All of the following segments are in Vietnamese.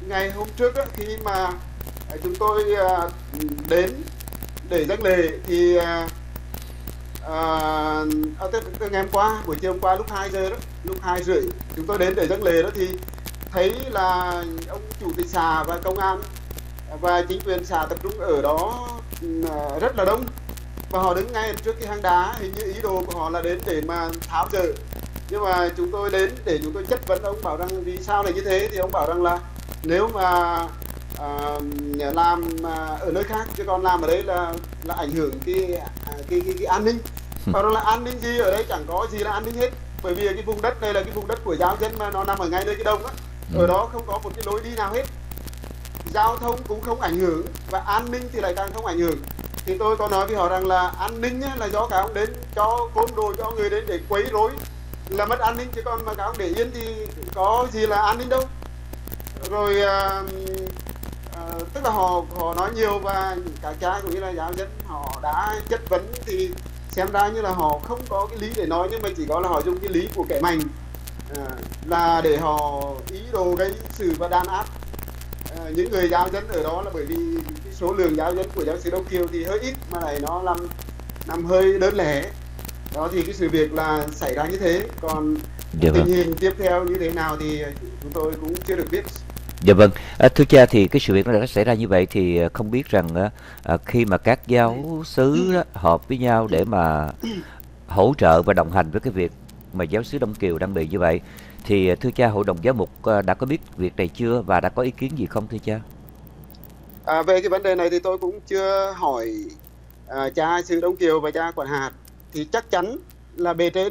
ngày hôm trước á, khi mà chúng tôi đến để dâng lễ thì tức ngày hôm qua, buổi chiều hôm qua lúc 2 giờ đó, lúc 2 rưỡi chúng tôi đến để dâng lễ đó, thì thấy là ông chủ tịch xã và công an và chính quyền xã tập trung ở đó rất là đông, và họ đứng ngay trước cái hang đá. Hình như ý đồ của họ là đến để mà tháo dỡ, nhưng mà chúng tôi đến để chúng tôi chất vấn ông, bảo rằng vì sao lại như thế, thì ông bảo rằng là nếu mà làm ở nơi khác chứ còn làm ở đấy là ảnh hưởng cái an ninh. Bảo rằng là an ninh gì, ở đây chẳng có gì là an ninh hết, bởi vì cái vùng đất này là cái vùng đất của giáo dân mà nó nằm ở ngay nơi cái đông á, ở đó không có một cái lối đi nào hết, giao thông cũng không ảnh hưởng và an ninh thì lại càng không ảnh hưởng. Thì tôi có nói với họ rằng là an ninh là do các ông đến cho côn đồ, cho người đến để quấy rối là mất an ninh, chứ còn mà các ông để yên thì có gì là an ninh đâu. Rồi tức là họ nói nhiều, và cả cha cũng như là giáo dân họ đã chất vấn, thì xem ra như là họ không có cái lý để nói, nhưng mà chỉ có là họ dùng cái lý của kẻ mạnh là để họ ý đồ gây sự và đàn áp những người giáo dân ở đó, là bởi vì cái số lượng giáo dân của giáo xứ Đông Kiều thì hơi ít, mà lại nó làm hơi đơn lẻ đó, thì cái sự việc là xảy ra như thế. Còn Dạ tình vâng. hình tiếp theo như thế nào thì chúng tôi cũng chưa được biết. Dạ vâng. Thưa cha, thì cái sự việc nó đã xảy ra như vậy thì không biết rằng khi mà các giáo xứ đó, họp với nhau để mà hỗ trợ và đồng hành với cái việc mà giáo xứ Đông Kiều đang bị như vậy, thì thưa cha, hội đồng giám mục đã có biết việc này chưa và đã có ý kiến gì không thưa cha? Về cái vấn đề này thì tôi cũng chưa hỏi cha xứ Đông Kiều và cha quản hạt, thì chắc chắn là bề trên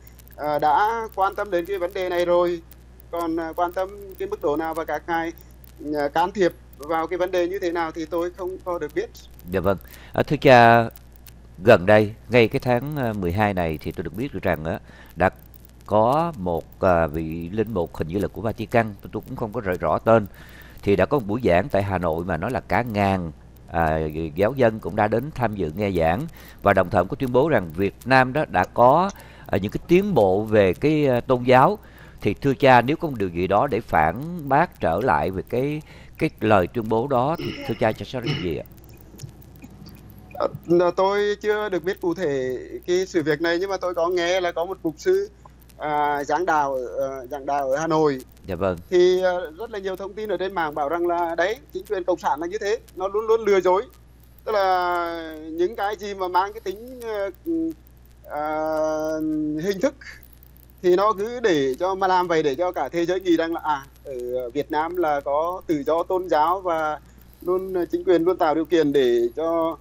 đã quan tâm đến cái vấn đề này rồi. Còn quan tâm cái mức độ nào và các ngài can thiệp vào cái vấn đề như thế nào thì tôi không có được biết. Dạ vâng. Thưa cha, gần đây, ngay cái tháng 12 này thì tôi được biết được rằng đã có một vị linh mục, hình như là của Vatican, tôi cũng không có rõ tên, thì đã có một buổi giảng tại Hà Nội mà nói là cả ngàn giáo dân cũng đã đến tham dự nghe giảng, và đồng thời có tuyên bố rằng Việt Nam đó đã có những cái tiến bộ về cái tôn giáo. Thì thưa cha, nếu có một điều gì đó để phản bác trở lại về cái lời tuyên bố đó thì thưa cha sẽ nói gì ạ? Tôi chưa được biết cụ thể cái sự việc này, nhưng mà tôi có nghe là có một mục sư giảng đạo ở Hà Nội, Dạ vâng. thì rất là nhiều thông tin ở trên mạng bảo rằng là đấy, chính quyền cộng sản là như thế, nó luôn luôn lừa dối. Tức là những cái gì mà mang cái tính hình thức thì nó cứ để cho mà làm vậy, để cho cả thế giới nghĩ rằng là ở Việt Nam là có tự do tôn giáo, và chính quyền luôn tạo điều kiện để cho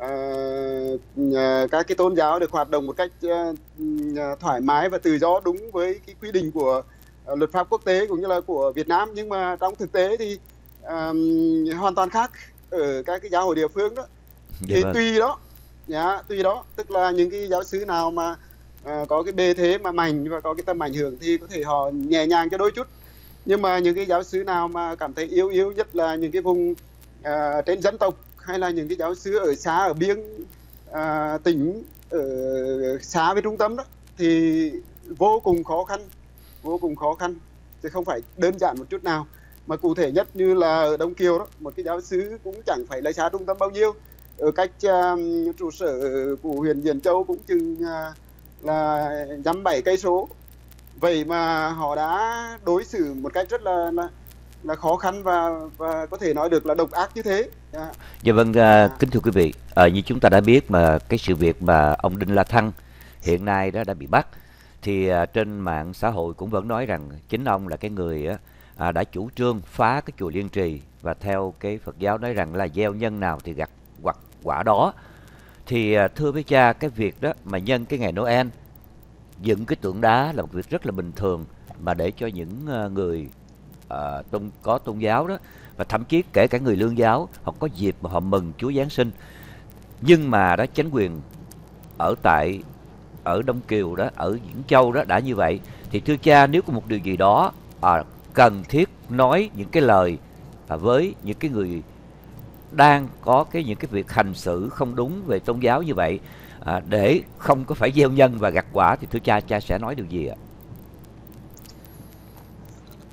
các cái tôn giáo được hoạt động một cách thoải mái và tự do, đúng với cái quy định của luật pháp quốc tế cũng như là của Việt Nam. Nhưng mà trong thực tế thì hoàn toàn khác ở các cái giáo hội địa phương đó. Dạ Thì vâng. tùy đó, tức là những cái giáo xứ nào mà có cái bề thế mà mạnh và có cái tầm ảnh hưởng thì có thể họ nhẹ nhàng cho đôi chút, nhưng mà những cái giáo xứ nào mà cảm thấy yếu yếu, nhất là những cái vùng trên dân tộc, hay là những cái giáo xứ ở xa, ở biên tỉnh, ở xa với trung tâm đó, thì vô cùng khó khăn, vô cùng khó khăn, chứ không phải đơn giản một chút nào. Mà cụ thể nhất như là ở Đông Kiều đó, một cái giáo xứ cũng chẳng phải là xa trung tâm bao nhiêu, ở cách trụ sở của huyện Diễn Châu cũng chừng là dăm 7 cây số. Vậy mà họ đã đối xử một cách rất là khó khăn, và có thể nói được là độc ác như thế. Dạ vâng, kính thưa quý vị, như chúng ta đã biết mà cái sự việc mà ông Đinh La Thăng hiện nay đó đã bị bắt, thì trên mạng xã hội cũng vẫn nói rằng chính ông là cái người đã chủ trương phá cái chùa Liên Trì, và theo cái Phật giáo nói rằng là gieo nhân nào thì gặt hoặc quả đó. Thì thưa với cha, cái việc đó mà nhân cái ngày Noel dựng cái tượng đá là một việc rất là bình thường, mà để cho những người có tôn giáo đó, và thậm chí kể cả người lương giáo, họ có dịp mà họ mừng Chúa Giáng sinh. Nhưng mà đó, chính quyền ở ở Đông Kiều đó, ở Diễn Châu đó đã như vậy, thì thưa cha, nếu có một điều gì đó cần thiết nói những cái lời với những cái người đang có những cái việc hành xử không đúng về tôn giáo như vậy, để không có phải gieo nhân và gặt quả, thì thưa cha sẽ nói điều gì ạ?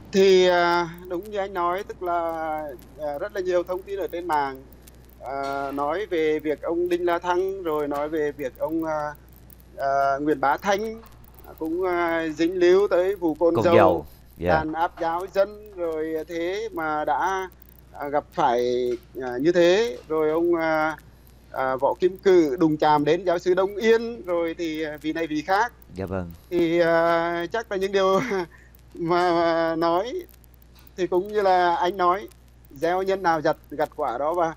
Thì đúng như anh nói, tức là rất là nhiều thông tin ở trên mạng nói về việc ông Đinh La Thăng, rồi nói về việc ông Nguyễn Bá Thanh cũng dính líu tới vụ cồn Con dầu, dầu. Dạ. đàn áp giáo dân, rồi thế mà đã gặp phải như thế. Rồi ông Võ Kim Cự đụng chạm đến giáo sư Đông Yên, rồi thì vì này vì khác. Dạ vâng. Thì chắc là những điều mà nói thì cũng như là anh nói, gieo nhân nào gặt quả đó. Và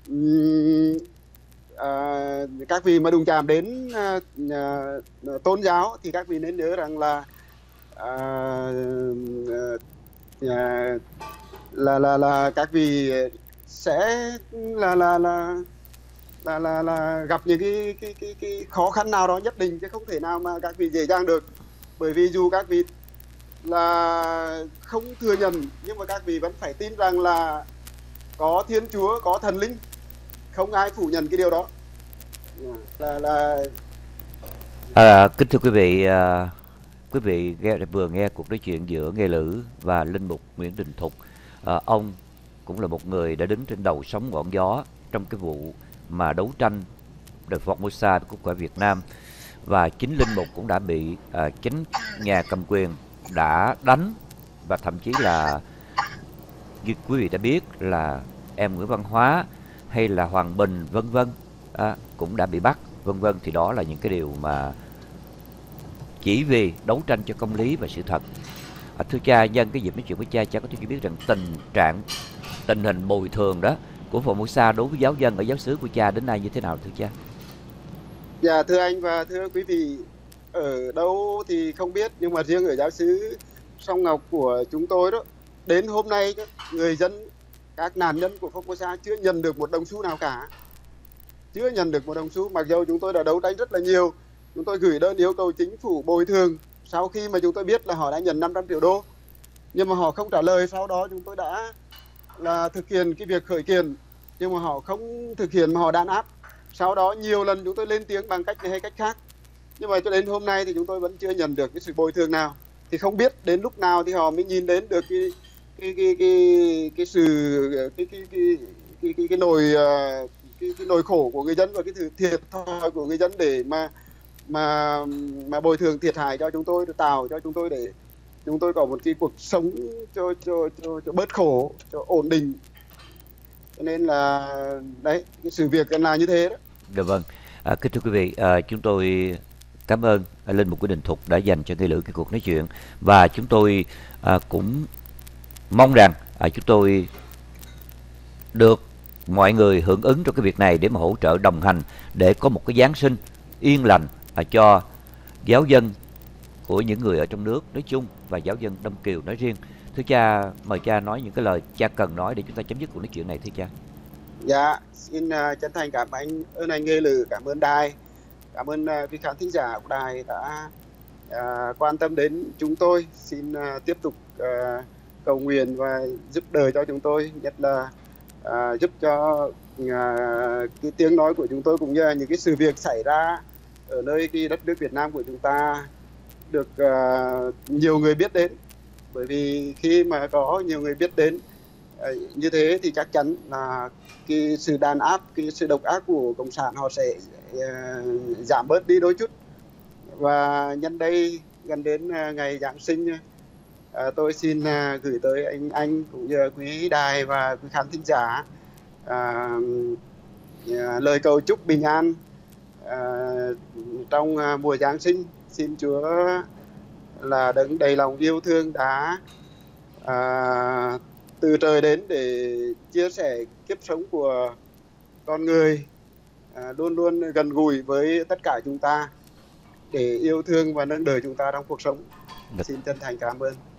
các vị mà đụng chạm đến tôn giáo thì các vị nên nhớ rằng là à, à, là các vị sẽ là gặp những cái khó khăn nào đó nhất định, chứ không thể nào mà các vị dễ dàng được. Bởi vì dù các vị là không thừa nhận, nhưng mà các vị vẫn phải tin rằng là có Thiên Chúa, có thần linh, không ai phủ nhận cái điều đó. Là Kính thưa quý vị, quý vị vừa nghe cuộc nói chuyện giữa Nghê Lữ và Linh mục Nguyễn Đình Thục. Ông cũng là một người đã đứng trên đầu sóng ngọn gió trong cái vụ mà đấu tranh đời Formosa của Việt Nam, và chính Linh mục cũng đã bị chính nhà cầm quyền đã đánh, và thậm chí là như quý vị đã biết là em Nguyễn Văn Hóa hay là Hoàng Bình vân vân cũng đã bị bắt vân vân. Thì đó là những cái điều mà chỉ vì đấu tranh cho công lý và sự thật. Thưa cha, nhân cái dịp nói chuyện với cha có thể cho biết rằng tình hình bồi thường đó của Formosa đối với giáo dân ở giáo xứ của cha đến nay như thế nào thưa cha? dạ, thưa anh và thưa quý vị, ở đâu thì không biết, nhưng mà riêng ở giáo xứ Song Ngọc của chúng tôi đó, đến hôm nay người dân, các nạn nhân của Formosa chưa nhận được một đồng xu nào cả. Chưa nhận được một đồng xu, mặc dù chúng tôi đã đấu tranh rất là nhiều. Chúng tôi gửi đơn yêu cầu chính phủ bồi thường sau khi mà chúng tôi biết là họ đã nhận 500 triệu đô, nhưng mà họ không trả lời. Sau đó chúng tôi đã là thực hiện cái việc khởi kiện, nhưng mà họ không thực hiện mà họ đàn áp. Sau đó nhiều lần chúng tôi lên tiếng bằng cách này hay cách khác, nhưng mà cho đến hôm nay thì chúng tôi vẫn chưa nhận được cái sự bồi thường nào. Thì không biết đến lúc nào thì họ mới nhìn đến được cái sự cái nỗi cái nỗi khổ của người dân và cái thiệt thòi của người dân để mà bồi thường thiệt hại cho chúng tôi, tạo cho chúng tôi để chúng tôi có một cái cuộc sống cho bớt khổ, cho ổn định. Cho nên là đấy, cái sự việc là như thế đó. Dạ vâng. Kính thưa quý vị, chúng tôi cảm ơn Linh mục Nguyễn Đình Thục đã dành cho Nghê Lữ cái cuộc nói chuyện, và chúng tôi cũng mong rằng chúng tôi được mọi người hưởng ứng trong cái việc này để mà hỗ trợ đồng hành để có một cái Giáng sinh yên lành cho giáo dân của những người ở trong nước nói chung và giáo dân Đông Kiều nói riêng. Thưa cha, mời cha nói những cái lời cha cần nói để chúng ta chấm dứt cuộc nói chuyện này thưa cha. Dạ, xin chân thành ơn anh Nghê Lữ, cảm ơn đài, cảm ơn quý khán thính giả của đài đã quan tâm đến chúng tôi. Xin tiếp tục cầu nguyện và giúp đỡ cho chúng tôi, nhất là giúp cho cái tiếng nói của chúng tôi cũng như là những cái sự việc xảy ra ở nơi cái đất nước Việt Nam của chúng ta được nhiều người biết đến. Bởi vì khi mà có nhiều người biết đến như thế thì chắc chắn là cái sự đàn áp, cái sự độc ác của cộng sản họ sẽ giảm bớt đi đôi chút. Và nhân đây gần đến ngày Giáng sinh, tôi xin gửi tới anh cũng như quý đài và quý khán thính giả lời cầu chúc bình an trong mùa Giáng sinh. Xin Chúa là đấng đầy lòng yêu thương đã từ trời đến để chia sẻ kiếp sống của con người, luôn luôn gần gũi với tất cả chúng ta để yêu thương và nâng đỡ chúng ta trong cuộc sống. Xin chân thành cảm ơn.